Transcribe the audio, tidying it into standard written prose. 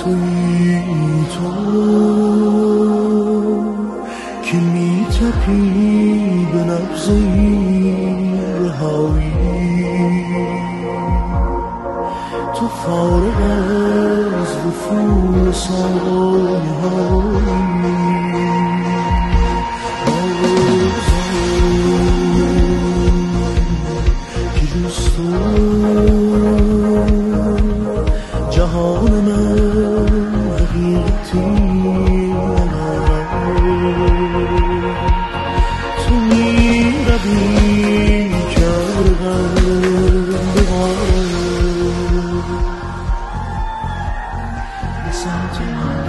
توی تو که می‌تپی به نبض این رهایی، تو فارغ از رفوع سایه‌هایی که جز تو جهان من حقیقتی ندارد. تو می‌روی که قلب بغارد به سمت من